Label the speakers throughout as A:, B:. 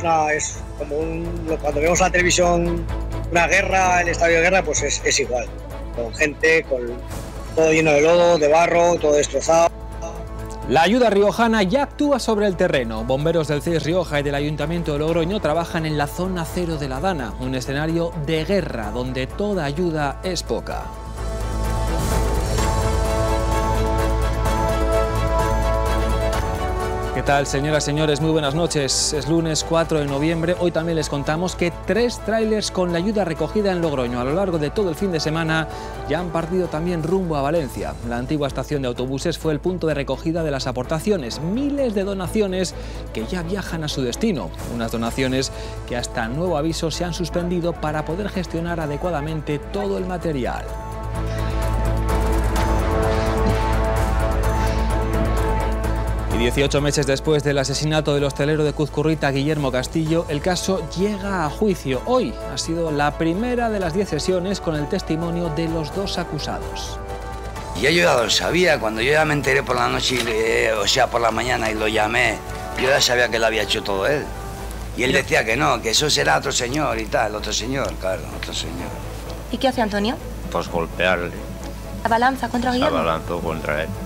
A: Es como cuando vemos la televisión una guerra, el estadio de guerra, pues es igual. Con gente, con todo lleno de lodo, de barro, todo destrozado.
B: La ayuda riojana ya actúa sobre el terreno. Bomberos del CIES Rioja y del Ayuntamiento de Logroño trabajan en la zona cero de la Dana, un escenario de guerra donde toda ayuda es poca. ¿Qué tal, señoras y señores? Muy buenas noches. Es lunes 4 de noviembre. Hoy también les contamos que 3 tráilers con la ayuda recogida en Logroño a lo largo de todo el fin de semana ya han partido también rumbo a Valencia. La antigua estación de autobuses fue el punto de recogida de las aportaciones. Miles de donaciones que ya viajan a su destino. Unas donaciones que hasta nuevo aviso se han suspendido para poder gestionar adecuadamente todo el material. Y 18 meses después del asesinato del hostelero de Cuzcurrita, Guillermo Castillo, el caso llega a juicio. Hoy ha sido la primera de las 10 sesiones con el testimonio de los 2 acusados.
C: Yo ya lo sabía, cuando yo ya me enteré por la noche, o sea, por la mañana y lo llamé, yo ya sabía que lo había hecho todo él. Y él decía que no, que eso será otro señor y tal, otro señor, claro, otro señor.
D: ¿Y qué hace Antonio?
E: Pues golpearle.
D: ¿La balanza contra Guillermo?
E: La balanza contra él.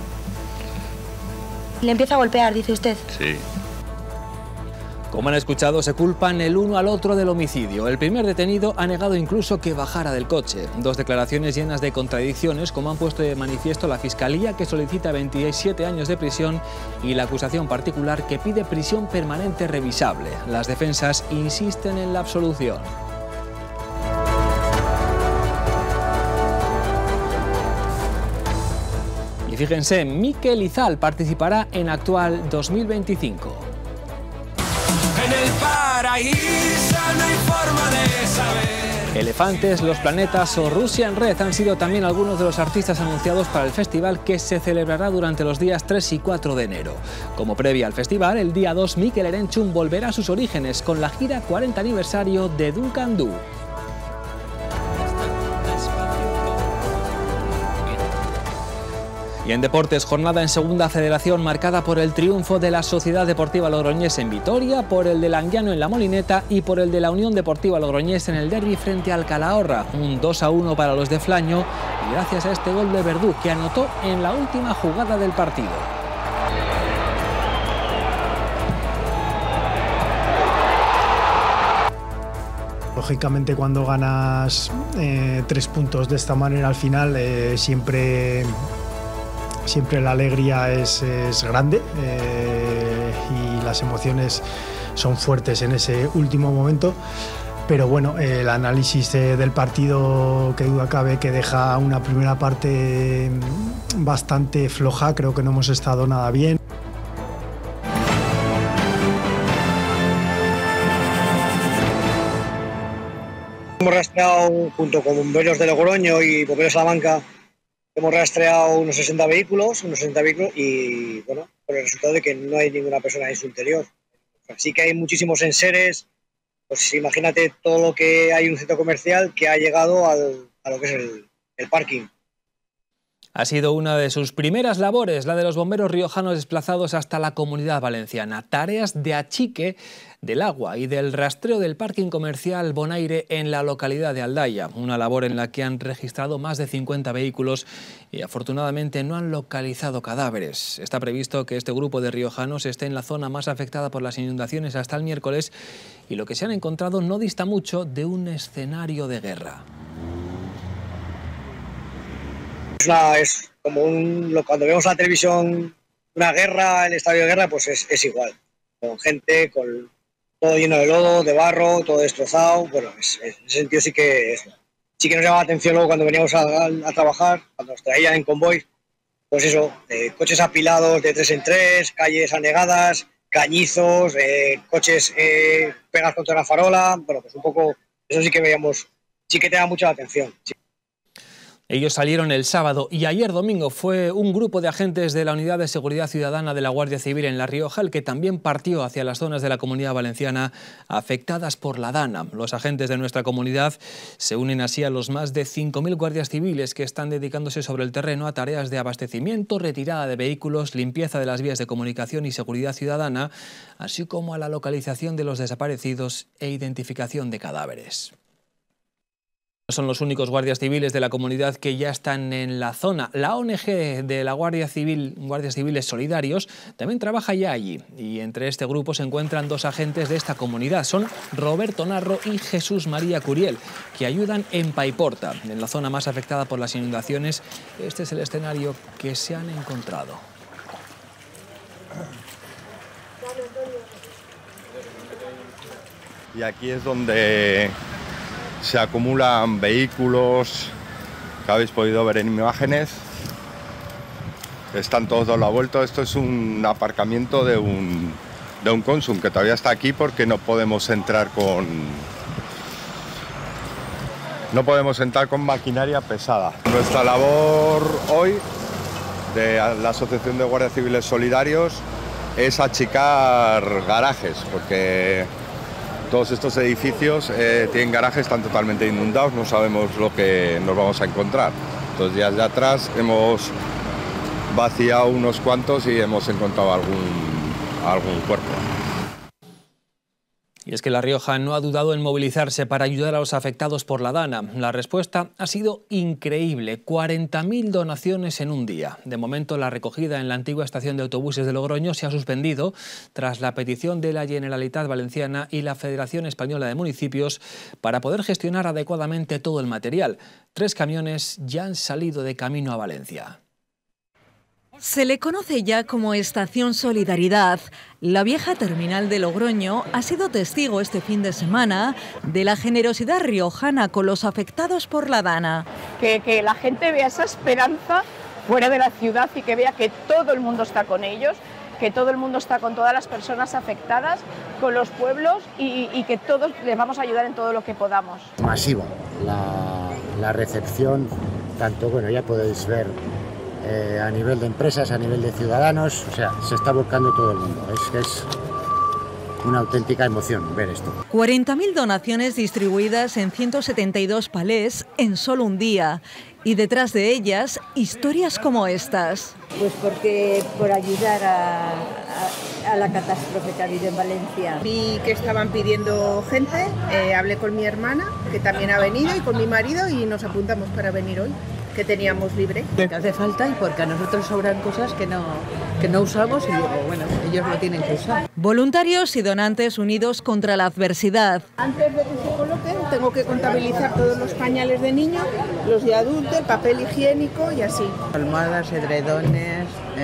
D: Le empieza a golpear, dice usted.
E: Sí.
B: Como han escuchado, se culpan el uno al otro del homicidio. El primer detenido ha negado incluso que bajara del coche. 2 declaraciones llenas de contradicciones, como han puesto de manifiesto la Fiscalía, que solicita 27 años de prisión, y la acusación particular, que pide prisión permanente revisable. Las defensas insisten en la absolución. Fíjense, Mikel Izal participará en Actual 2025.
F: En el paraíso no hay forma de saber.
B: Elefantes, Los Planetas o Rusia en Red han sido también algunos de los artistas anunciados para el festival, que se celebrará durante los días 3 y 4 de enero. Como previa al festival, el día 2 Mikel Erenchun volverá a sus orígenes con la gira 40 aniversario de Duncan Du. Y en deportes, jornada en Segunda Federación marcada por el triunfo de la Sociedad Deportiva Logroñés en Vitoria, por el del Anguiano en La Molineta y por el de la Unión Deportiva Logroñés en el derbi frente al Calahorra. Un 2-1 para los de Flaño, y gracias a este gol de Verdú, que anotó en la última jugada del partido.
G: Lógicamente, cuando ganas 3 puntos de esta manera al final, siempre la alegría es grande, y las emociones son fuertes en ese último momento. Pero bueno, el análisis del partido, que duda cabe que deja una primera parte bastante floja. Creo que no hemos estado nada bien.
A: Hemos rastreado, junto con bomberos de Logroño y bomberos de Salamanca, hemos rastreado unos 60 vehículos y, bueno, por el resultado de que no hay ninguna persona en su interior. Sí que hay muchísimos enseres, pues imagínate todo lo que hay en un centro comercial que ha llegado a lo que es el parking.
B: Ha sido una de sus primeras labores, la de los bomberos riojanos desplazados hasta la Comunidad Valenciana. Tareas de achique del agua y del rastreo del parking comercial Bonaire en la localidad de Aldaya. Una labor en la que han registrado más de 50 vehículos y afortunadamente no han localizado cadáveres. Está previsto que este grupo de riojanos esté en la zona más afectada por las inundaciones hasta el miércoles, y lo que se han encontrado no dista mucho de un escenario de guerra.
A: Es como cuando vemos la televisión una guerra, el estadio de guerra, pues es igual. Con gente, con todo lleno de lodo, de barro, todo destrozado. Bueno, en ese sentido sí que nos llamaba la atención luego cuando veníamos a trabajar, cuando nos traían en convoy. Pues eso, coches apilados de 3 en 3, calles anegadas, cañizos, coches pegados contra la farola. Bueno, pues un poco, eso sí que veíamos, sí que te da mucha atención. Sí.
B: Ellos salieron el sábado y ayer domingo fue un grupo de agentes de la Unidad de Seguridad Ciudadana de la Guardia Civil en La Rioja el que también partió hacia las zonas de la Comunidad Valenciana afectadas por la Dana. Los agentes de nuestra comunidad se unen así a los más de 5.000 guardias civiles que están dedicándose sobre el terreno a tareas de abastecimiento, retirada de vehículos, limpieza de las vías de comunicación y seguridad ciudadana, así como a la localización de los desaparecidos e identificación de cadáveres. Son los únicos guardias civiles de la comunidad que ya están en la zona. La ONG de la Guardias Civiles Solidarios, también trabaja ya allí. Y entre este grupo se encuentran dos agentes de esta comunidad. Son Roberto Narro y Jesús María Curiel, que ayudan en Paiporta, en la zona más afectada por las inundaciones. Este es el escenario que se han encontrado.
H: Y aquí es donde se acumulan vehículos que habéis podido ver en imágenes. Están todos dados la vuelta. Esto es un aparcamiento de un Consum que todavía está aquí porque no podemos entrar con maquinaria pesada. Nuestra labor hoy de la Asociación de Guardias Civiles Solidarios es achicar garajes, porque todos estos edificios tienen garajes, están totalmente inundados, no sabemos lo que nos vamos a encontrar. Entonces, días de atrás hemos vaciado unos cuantos y hemos encontrado algún cuerpo.
B: Y es que La Rioja no ha dudado en movilizarse para ayudar a los afectados por la Dana. La respuesta ha sido increíble, 40.000 donaciones en un día. De momento, la recogida en la antigua estación de autobuses de Logroño se ha suspendido tras la petición de la Generalitat Valenciana y la Federación Española de Municipios para poder gestionar adecuadamente todo el material. 3 camiones ya han salido de camino a Valencia.
I: Se le conoce ya como Estación Solidaridad. La vieja terminal de Logroño ha sido testigo este fin de semana de la generosidad riojana con los afectados por la Dana.
J: Que la gente vea esa esperanza fuera de la ciudad y que vea que todo el mundo está con ellos, que todo el mundo está con todas las personas afectadas, con los pueblos y que todos les vamos a ayudar en todo lo que podamos.
K: Masiva la recepción, tanto, bueno, ya podéis ver a nivel de empresas, a nivel de ciudadanos, o sea, se está volcando todo el mundo. Es una auténtica emoción ver esto.
I: 40.000 donaciones distribuidas en 172 palés en solo un día. Y detrás de ellas, historias como estas.
L: Pues porque por ayudar a la catástrofe que ha habido en Valencia.
M: Vi que estaban pidiendo gente, hablé con mi hermana, que también ha venido, y con mi marido, y nos apuntamos para venir hoy, que teníamos libre.
L: Que hace falta y porque a nosotros sobran cosas que no usamos y digo, bueno, ellos lo tienen que usar.
I: Voluntarios y donantes unidos contra la adversidad.
M: Antes de que se coloquen, tengo que contabilizar todos los pañales de niños, los de adultos, el papel higiénico y así.
L: Almohadas, edredones,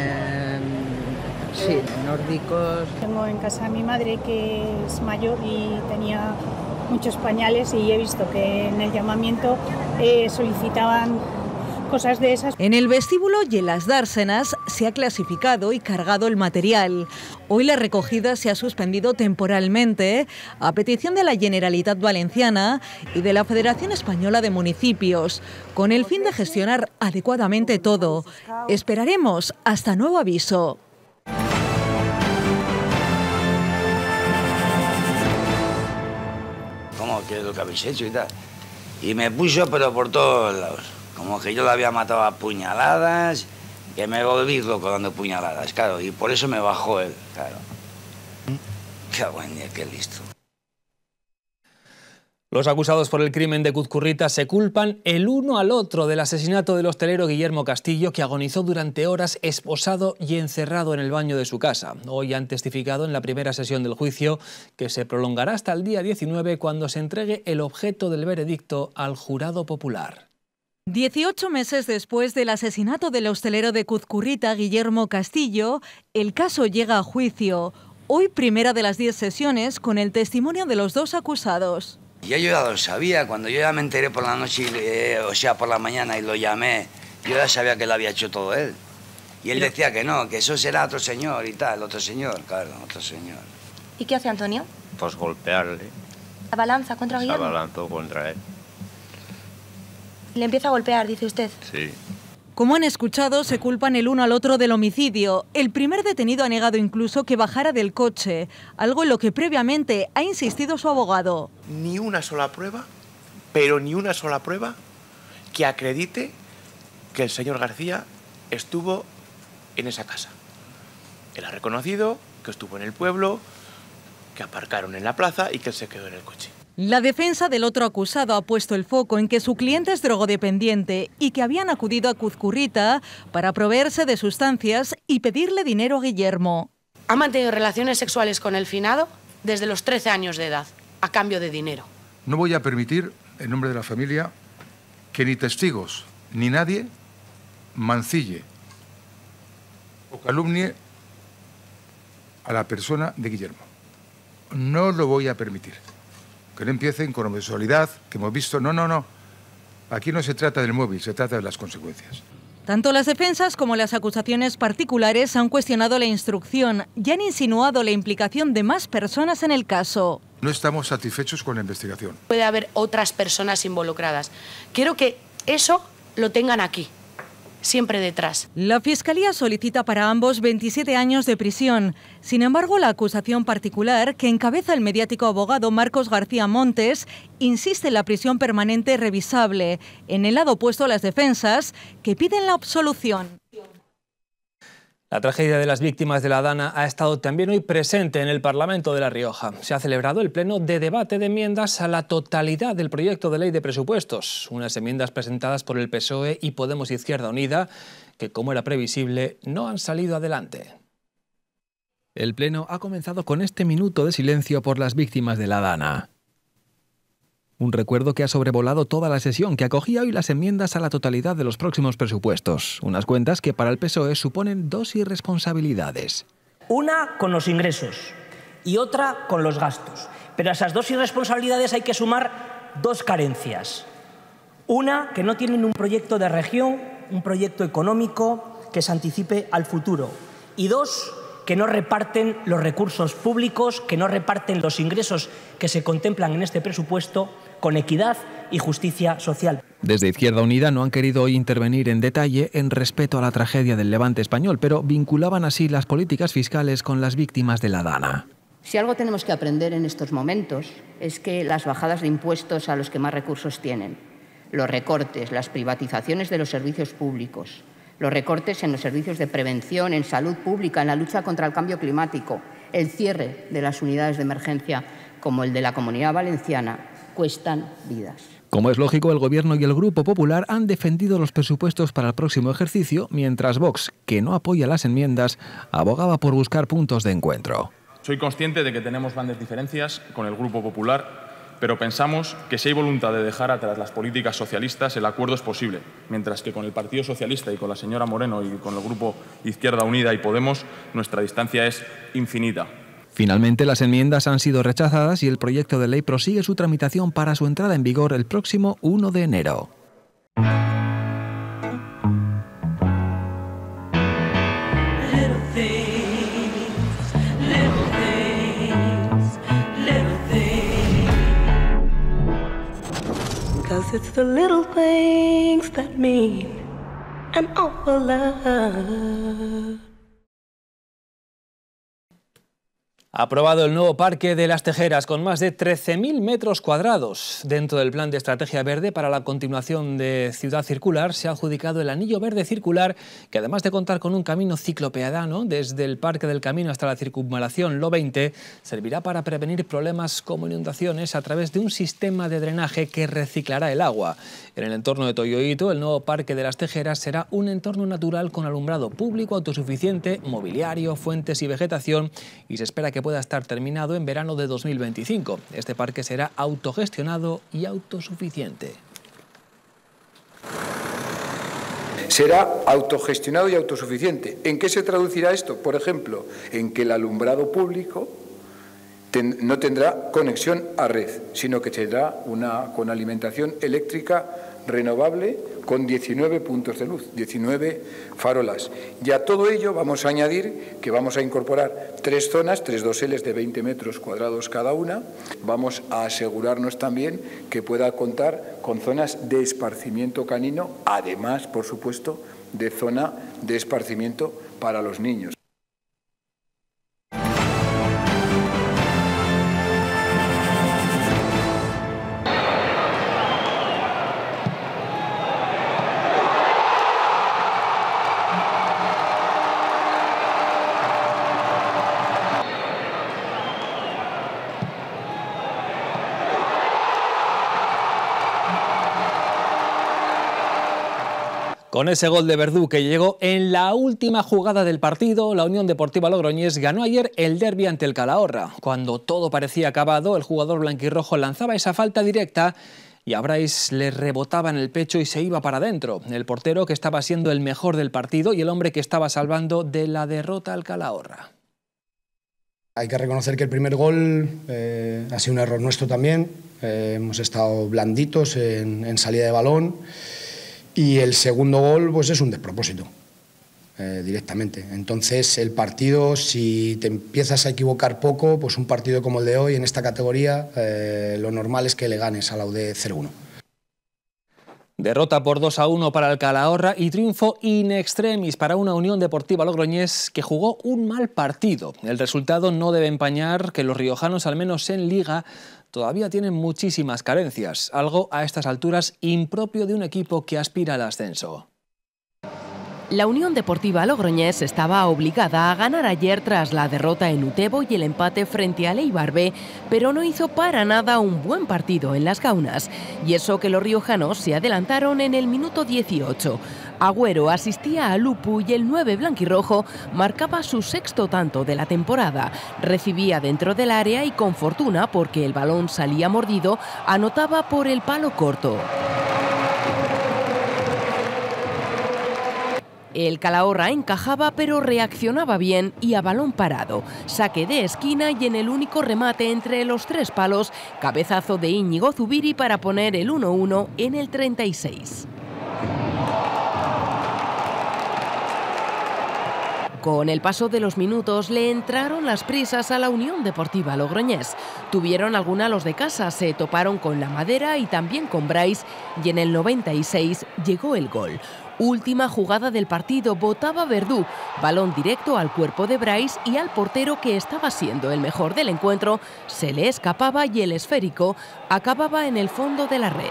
L: sí, nórdicos.
N: Tengo en casa a mi madre que es mayor y tenía muchos pañales y he visto que en el llamamiento solicitaban cosas de esas.
I: En el vestíbulo y en las dársenas se ha clasificado y cargado el material. Hoy la recogida se ha suspendido temporalmente a petición de la Generalitat Valenciana y de la Federación Española de Municipios, con el fin de gestionar adecuadamente todo. Esperaremos hasta nuevo aviso.
C: ¿Cómo? ¿Qué es lo que habéis hecho y tal? Y me puso, pero por todos lados. Como que yo lo había matado a puñaladas, que me volví loco dando puñaladas, claro, y por eso me bajó él, claro. Qué buen día, qué listo.
B: Los acusados por el crimen de Cuzcurrita se culpan el uno al otro del asesinato del hostelero Guillermo Castillo, que agonizó durante horas esposado y encerrado en el baño de su casa. Hoy han testificado en la primera sesión del juicio, que se prolongará hasta el día 19, cuando se entregue el objeto del veredicto al jurado popular.
I: 18 meses después del asesinato del hostelero de Cuzcurrita, Guillermo Castillo, el caso llega a juicio. Hoy primera de las 10 sesiones con el testimonio de los dos acusados.
C: Ya yo ya lo sabía, cuando yo ya me enteré por la noche, o sea, por la mañana y lo llamé, yo ya sabía que lo había hecho todo él. Y él decía que no, que eso será otro señor y tal, otro señor, claro, otro señor.
D: ¿Y qué hace Antonio?
E: Pues golpearle.
D: ¿La balanza contra
E: Se
D: Guillermo?
E: abalanzó contra él.
D: Le empieza a golpear, dice usted.
E: Sí.
I: Como han escuchado, se culpan el uno al otro del homicidio. El primer detenido ha negado incluso que bajara del coche, algo en lo que previamente ha insistido su abogado.
O: Ni una sola prueba, pero ni una sola prueba que acredite que el señor García estuvo en esa casa. Él ha reconocido que estuvo en el pueblo, que aparcaron en la plaza y que él se quedó en el coche.
I: La defensa del otro acusado ha puesto el foco en que su cliente es drogodependiente y que habían acudido a Cuzcurrita para proveerse de sustancias y pedirle dinero a Guillermo.
P: Ha mantenido relaciones sexuales con el finado desde los 13 años de edad, a cambio de dinero.
Q: No voy a permitir, en nombre de la familia, que ni testigos ni nadie mancille o calumnie a la persona de Guillermo. No lo voy a permitir. Que no empiecen con homosexualidad, que hemos visto. No. Aquí no se trata del móvil, se trata de las consecuencias.
I: Tanto las defensas como las acusaciones particulares han cuestionado la instrucción y han insinuado la implicación de más personas en el caso.
Q: No estamos satisfechos con la investigación.
P: Puede haber otras personas involucradas. Quiero que eso lo tengan aquí, siempre detrás.
I: La Fiscalía solicita para ambos 27 años de prisión. Sin embargo, la acusación particular, que encabeza el mediático abogado Marcos García Montes, insiste en la prisión permanente revisable, en el lado opuesto a las defensas, que piden la absolución.
B: La tragedia de las víctimas de la Dana ha estado también hoy presente en el Parlamento de La Rioja. Se ha celebrado el pleno de debate de enmiendas a la totalidad del proyecto de ley de presupuestos. Unas enmiendas presentadas por el PSOE y Podemos Izquierda Unida que, como era previsible, no han salido adelante. El pleno ha comenzado con este minuto de silencio por las víctimas de la Dana. Un recuerdo que ha sobrevolado toda la sesión, que acogía hoy las enmiendas a la totalidad de los próximos presupuestos. Unas cuentas que para el PSOE suponen dos irresponsabilidades.
R: Una con los ingresos y otra con los gastos. Pero a esas dos irresponsabilidades hay que sumar dos carencias. Una, que no tienen un proyecto de región, un proyecto económico que se anticipe al futuro. Y dos, que no reparten los recursos públicos, que no reparten los ingresos que se contemplan en este presupuesto con equidad y justicia social.
B: Desde Izquierda Unida no han querido hoy intervenir en detalle en respeto a la tragedia del Levante español, pero vinculaban así las políticas fiscales con las víctimas de la Dana.
S: Si algo tenemos que aprender en estos momentos es que las bajadas de impuestos a los que más recursos tienen, los recortes, las privatizaciones de los servicios públicos, los recortes en los servicios de prevención, en salud pública, en la lucha contra el cambio climático, el cierre de las unidades de emergencia como el de la Comunidad Valenciana, cuestan vidas.
B: Como es lógico, el Gobierno y el Grupo Popular han defendido los presupuestos para el próximo ejercicio, mientras Vox, que no apoya las enmiendas, abogaba por buscar puntos de encuentro.
T: Soy consciente de que tenemos grandes diferencias con el Grupo Popular, pero pensamos que si hay voluntad de dejar atrás las políticas socialistas, el acuerdo es posible, mientras que con el Partido Socialista y con la señora Moreno y con el Grupo Izquierda Unida y Podemos, nuestra distancia es infinita.
B: Finalmente, las enmiendas han sido rechazadas y el proyecto de ley prosigue su tramitación para su entrada en vigor el próximo 1 de enero.
U: It's the little things that mean an awful lot.
B: Aprobado el nuevo Parque de las Tejeras con más de 13.000 metros cuadrados. Dentro del Plan de Estrategia Verde para la continuación de Ciudad Circular se ha adjudicado el Anillo Verde Circular, que además de contar con un camino ciclopeadano desde el Parque del Camino hasta la circunvalación Lo 20, servirá para prevenir problemas como inundaciones a través de un sistema de drenaje que reciclará el agua. En el entorno de Toyoito, el nuevo Parque de las Tejeras será un entorno natural con alumbrado público autosuficiente, mobiliario, fuentes y vegetación, y se espera que pueda estar terminado en verano de 2025. Este parque será autogestionado y autosuficiente.
V: Será autogestionado y autosuficiente. ¿En qué se traducirá esto? Por ejemplo, en que el alumbrado público no tendrá conexión a red, sino que tendrá con alimentación eléctrica renovable con 19 puntos de luz, 19 farolas. Y a todo ello vamos a añadir que vamos a incorporar 3 zonas, 3 doseles de 20 metros cuadrados cada una. Vamos a asegurarnos también que pueda contar con zonas de esparcimiento canino, además, por supuesto, de zona de esparcimiento para los niños.
B: Con ese gol de Verdú que llegó en la última jugada del partido, la Unión Deportiva Logroñés ganó ayer el derbi ante el Calahorra. Cuando todo parecía acabado, el jugador blanquirrojo lanzaba esa falta directa y a Brais le rebotaba en el pecho y se iba para adentro. El portero, que estaba siendo el mejor del partido y el hombre que estaba salvando de la derrota al Calahorra.
F: Hay que reconocer que el primer gol ha sido un error nuestro también. Hemos estado blanditos en salida de balón. Y el segundo gol pues es un despropósito, directamente. Entonces el partido, si te empiezas a equivocar poco, pues un partido como el de hoy en esta categoría, lo normal es que le ganes a la UD 0-1.
B: Derrota por 2-1 para el Calahorra y triunfo in extremis para una Unión Deportiva Logroñés que jugó un mal partido. El resultado no debe empañar que los riojanos, al menos en Liga, todavía tienen muchísimas carencias, algo a estas alturas impropio de un equipo que aspira al ascenso.
G: La Unión Deportiva Logroñés estaba obligada a ganar ayer tras la derrota en Utebo y el empate frente al Eibar B, pero no hizo para nada un buen partido en las Gaunas. Y eso que los riojanos se adelantaron en el minuto 18. Agüero asistía a Lupu y el 9 blanquirrojo marcaba su 6º tanto de la temporada. Recibía dentro del área y con fortuna, porque el balón salía mordido, anotaba por el palo corto. El Calahorra encajaba pero reaccionaba bien y a balón parado. Saque de esquina y en el único remate entre los 3 palos, cabezazo de Íñigo Zubiri para poner el 1-1 en el 36. Con el paso de los minutos le entraron las prisas a la Unión Deportiva Logroñés. Tuvieron alguna los de casa, se toparon con la madera y también con Brais y en el 96 llegó el gol. Última jugada del partido, botaba Verdú, balón directo al cuerpo de Brais y al portero, que estaba siendo el mejor del encuentro, se le escapaba y el esférico acababa en el fondo de la red.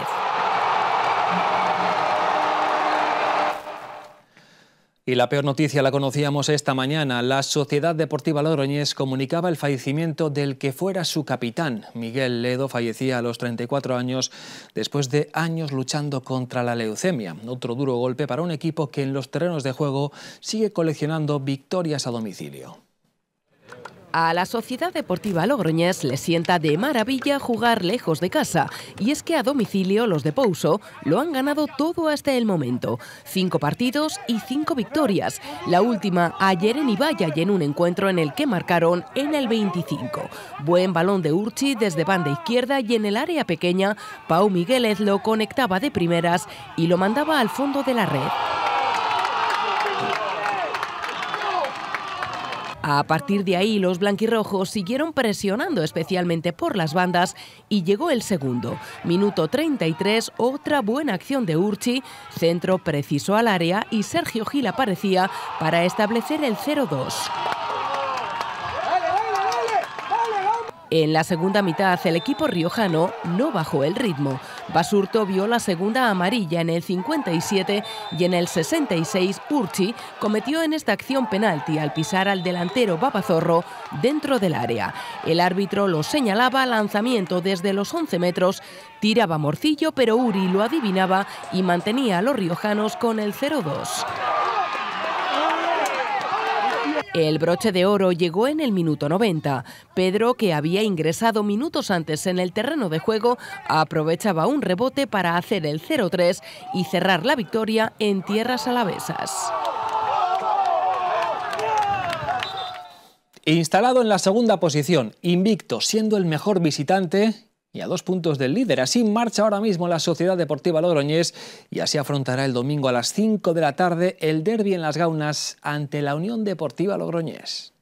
B: Y la peor noticia la conocíamos esta mañana. La Sociedad Deportiva Logroñés comunicaba el fallecimiento del que fuera su capitán. Miguel Ledo fallecía a los 34 años después de años luchando contra la leucemia. Otro duro golpe para un equipo que en los terrenos de juego sigue coleccionando victorias a domicilio.
G: A la Sociedad Deportiva Logroñés le sienta de maravilla jugar lejos de casa, y es que a domicilio los de Pouso lo han ganado todo hasta el momento. 5 partidos y 5 victorias, la última ayer en Ibaya y en un encuentro en el que marcaron en el 25. Buen balón de Urchi desde banda izquierda y en el área pequeña Pau Miguelez lo conectaba de primeras y lo mandaba al fondo de la red. A partir de ahí, los blanquirrojos siguieron presionando, especialmente por las bandas, y llegó el segundo. Minuto 33, otra buena acción de Urchi, centro preciso al área y Sergio Gil aparecía para establecer el 0-2. En la segunda mitad, el equipo riojano no bajó el ritmo. Basurto vio la segunda amarilla en el 57 y en el 66 Urchi cometió en esta acción penalti al pisar al delantero Babazorro dentro del área. El árbitro lo señalaba, lanzamiento desde los 11 metros, tiraba Morcillo, pero Uri lo adivinaba y mantenía a los riojanos con el 0-2. El broche de oro llegó en el minuto 90. Pedro, que había ingresado minutos antes en el terreno de juego, aprovechaba un rebote para hacer el 0-3 y cerrar la victoria en tierras alavesas.
B: Instalado en la segunda posición, invicto, siendo el mejor visitante, y a 2 puntos del líder. Así marcha ahora mismo la Sociedad Deportiva Logroñés y así afrontará el domingo a las 5 de la tarde el derbi en Las Gaunas ante la Unión Deportiva Logroñés.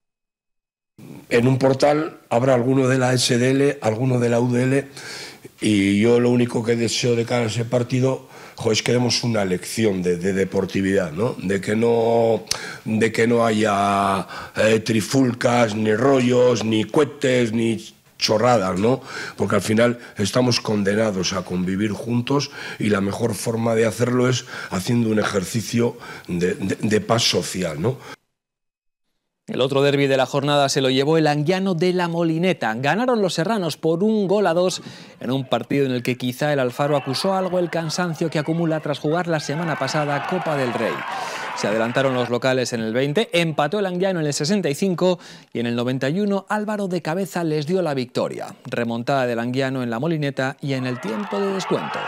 A: En un portal habrá alguno de la SDL, alguno de la UDL, y yo lo único que deseo de cara a ese partido es que demos una lección de deportividad, ¿no? De que no haya trifulcas, ni rollos, ni cohetes, ni chorradas, ¿no? Porque al final estamos condenados a convivir juntos y la mejor forma de hacerlo es haciendo un ejercicio de paz social, ¿no?
B: El otro derbi de la jornada se lo llevó el Anguiano de La Molineta. Ganaron los serranos por 1-2 en un partido en el que quizá el Alfaro acusó algo el cansancio que acumula tras jugar la semana pasada Copa del Rey. Se adelantaron los locales en el 20, empató el Anguiano en el 65 y en el 91 Álvaro de Cabeza les dio la victoria. Remontada del Anguiano en La Molineta y en el tiempo de descuento.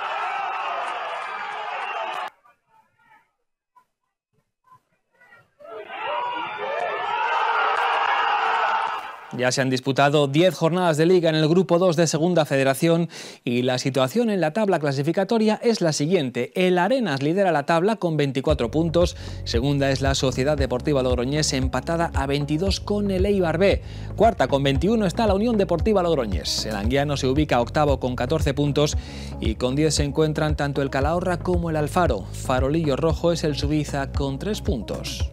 B: Ya se han disputado 10 jornadas de Liga en el Grupo 2 de Segunda Federación y la situación en la tabla clasificatoria es la siguiente. El Arenas lidera la tabla con 24 puntos, segunda es la Sociedad Deportiva Logroñés empatada a 22 con el Eibar B. Cuarta con 21 está la Unión Deportiva Logroñés. El Anguiano se ubica octavo con 14 puntos y con 10 se encuentran tanto el Calahorra como el Alfaro. Farolillo Rojo es el Subiza con 3 puntos.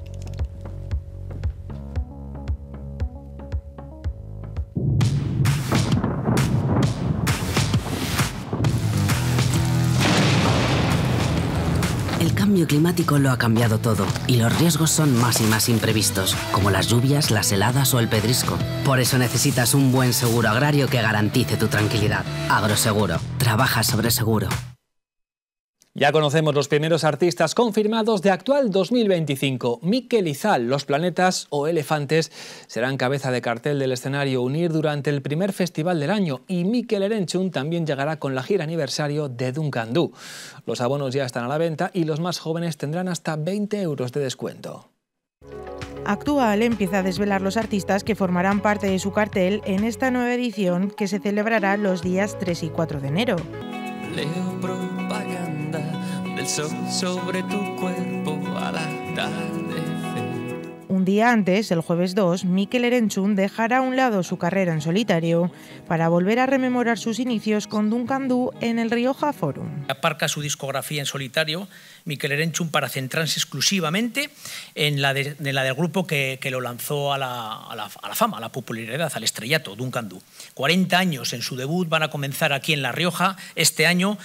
H: El cambio climático lo ha cambiado todo y los riesgos son más y más imprevistos, como las lluvias, las heladas o el pedrisco. Por eso necesitas un buen seguro agrario que garantice tu tranquilidad. Agroseguro. Trabaja sobre seguro.
B: Ya conocemos los primeros artistas confirmados de Actual 2025. Mikel Izal, Los Planetas o Elefantes serán cabeza de cartel del escenario Unir durante el primer festival del año y Mikel Erenchun también llegará con la gira aniversario de Duncan Du. Los abonos ya están a la venta y los más jóvenes tendrán hasta 20 € de descuento.
W: Actual empieza a desvelar los artistas que formarán parte de su cartel en esta nueva edición que se celebrará los días 3 y 4 de enero.
X: Leo propaganda del sol sobre tu cuerpo al atardecer.
W: Un día antes, el jueves 2, Mikel Erenchun dejará a un lado su carrera en solitario para volver a rememorar sus inicios con Duncan Du en el Rioja Forum.
Y: Aparca su discografía en solitario, Mikel Erenchun, para centrarse exclusivamente en la del grupo que lo lanzó a la fama, a la popularidad, al estrellato, Duncan Du. 40 años en su debut van a comenzar aquí en La Rioja este año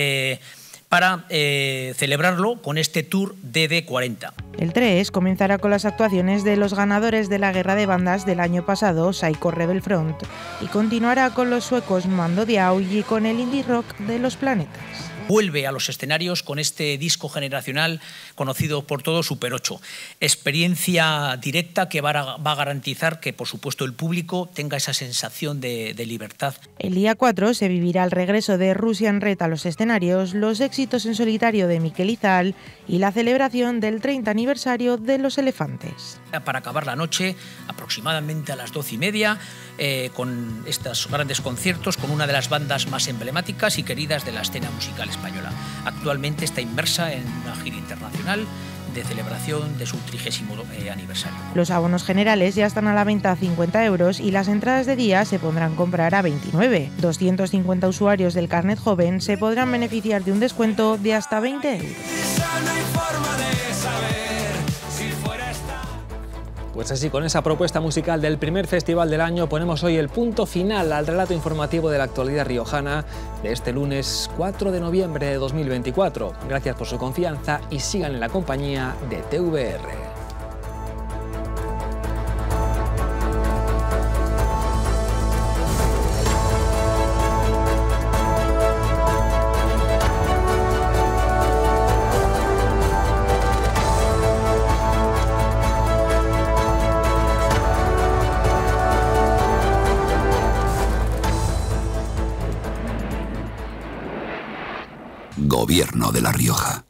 Y: para celebrarlo con este Tour DD40.
W: El 3 comenzará con las actuaciones de los ganadores de la guerra de bandas del año pasado, Psycho Rebel Front, y continuará con los suecos Mando Diao y con el indie rock de Los Planetas.
Y: Vuelve a los escenarios con este disco generacional conocido por todos, Super 8. Experiencia directa que va a garantizar que, por supuesto, el público tenga esa sensación de libertad.
W: El día 4 se vivirá el regreso de Russian Red a los escenarios, los éxitos en solitario de Mikel Izal y la celebración del 30 aniversario de Los Elefantes.
Y: Para acabar la noche, aproximadamente a las 12:30, con estos grandes conciertos con una de las bandas más emblemáticas y queridas de la escena musical española. Actualmente está inmersa en una gira internacional de celebración de su 30º aniversario.
W: Los abonos generales ya están a la venta a 50 € y las entradas de día se podrán comprar a 29. 250 usuarios del carnet joven se podrán beneficiar de un descuento de hasta 20 €.
B: Pues así, con esa propuesta musical del primer festival del año, ponemos hoy el punto final al relato informativo de la actualidad riojana de este lunes 4 de noviembre de 2024. Gracias por su confianza y sigan en la compañía de TVR.
Z: Gobierno de La Rioja.